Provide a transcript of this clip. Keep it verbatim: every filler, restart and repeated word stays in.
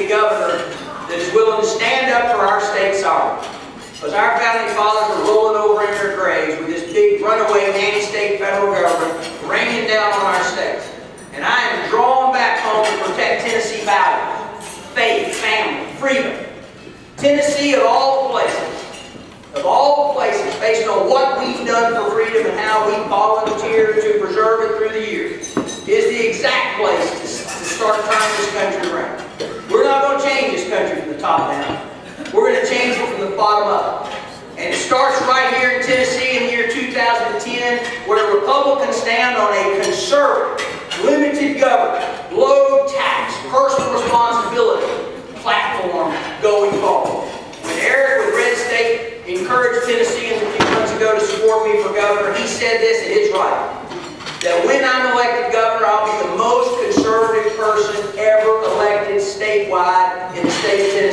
governor that is willing to stand up for our state sovereignty. Because our founding fathers are rolling over in their graves with this big runaway nanny-state federal government raining down on our states. And I am drawing back home to protect Tennessee values, faith, family, freedom. Tennessee, of all the places, of all the places, based on what we've done for freedom and how we've volunteered to preserve it through the years, is the exact place to, to start turning this country around. We're not going to change this country from the top down. We're going to change it from the bottom up. And it starts right here in Tennessee in the year two thousand ten, where Republicans stand on a conservative, limited government, low tax, personal responsibility platform going forward. When Eric with Red State encouraged Tennesseans a few months ago to support me for governor, he said this, and it's right, that when I'm elected governor, I'll be the most conservative person ever elected statewide in the state of Tennessee.